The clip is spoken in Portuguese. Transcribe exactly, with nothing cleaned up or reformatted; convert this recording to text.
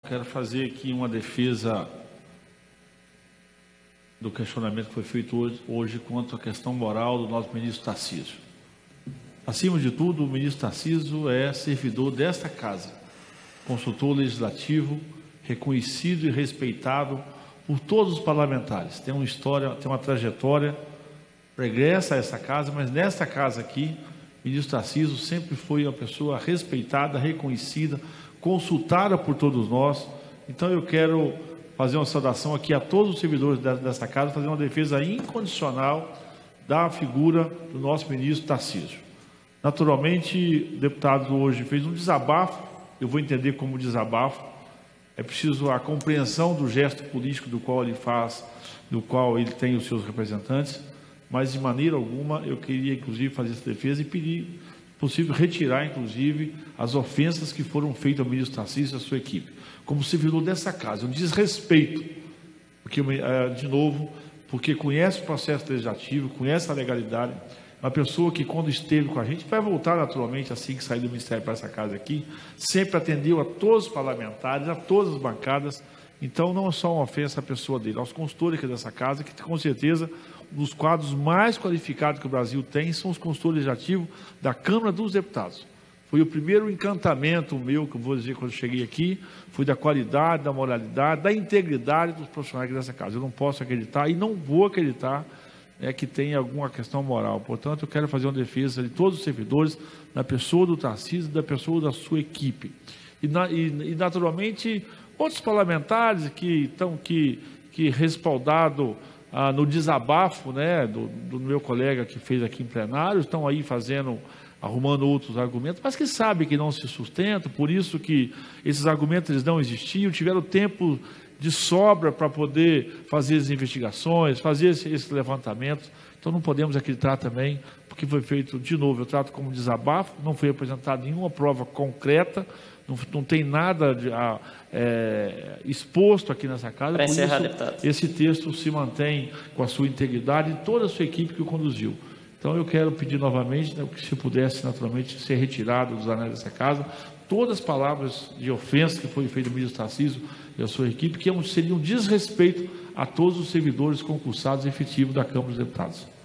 Quero fazer aqui uma defesa do questionamento que foi feito hoje, hoje quanto à questão moral do nosso ministro Tarcísio. Acima de tudo, o ministro Tarcísio é servidor desta casa, consultor legislativo, reconhecido e respeitado por todos os parlamentares. Tem uma história, tem uma trajetória pregressa a essa casa, mas nesta casa aqui, o ministro Tarcísio sempre foi uma pessoa respeitada, reconhecida, consultada por todos nós. Então eu quero fazer uma saudação aqui a todos os servidores desta casa, fazer uma defesa incondicional da figura do nosso ministro Tarcísio. Naturalmente, o deputado hoje fez um desabafo, eu vou entender como desabafo. É preciso a compreensão do gesto político do qual ele faz, do qual ele tem os seus representantes, mas de maneira alguma eu queria inclusive fazer essa defesa e pedir, possível, retirar inclusive as ofensas que foram feitas ao ministro Tarcísio e à sua equipe, como servidor dessa casa, um desrespeito, porque, de novo, porque conhece o processo legislativo, conhece a legalidade, uma pessoa que quando esteve com a gente, vai voltar naturalmente assim que sair do Ministério para essa casa aqui, sempre atendeu a todos os parlamentares, a todas as bancadas. Então não é só uma ofensa à pessoa dele, aos consultores dessa casa, que com certeza um dos quadros mais qualificados que o Brasil tem são os consultores legislativos da Câmara dos Deputados. Foi o primeiro encantamento meu, que eu vou dizer quando eu cheguei aqui, foi da qualidade, da moralidade, da integridade dos profissionais dessa casa. Eu não posso acreditar e não vou acreditar é que tem alguma questão moral. Portanto, eu quero fazer uma defesa de todos os servidores, da pessoa do Tarcísio e da pessoa da sua equipe. E, na, e, e naturalmente, outros parlamentares que estão que, que respaldado ah, no desabafo, né, do, do meu colega que fez aqui em plenário, estão aí fazendo, arrumando outros argumentos, mas que sabem que não se sustentam, por isso que esses argumentos eles não existiam, tiveram tempo de sobra para poder fazer as investigações, fazer esse, esse levantamento. Então não podemos acreditar também, porque foi feito, de novo, eu trato como desabafo, não foi apresentada nenhuma prova concreta, não, não tem nada de, a, é, exposto aqui nessa casa. Para encerrar, isso, deputado. Esse texto se mantém com a sua integridade e toda a sua equipe que o conduziu. Então eu quero pedir novamente, né, que se pudesse naturalmente ser retirado dos anais dessa casa, todas as palavras de ofensa que foi feita ao ministro Tarcísio e a sua equipe, que seria um desrespeito a todos os servidores concursados efetivos da Câmara dos Deputados.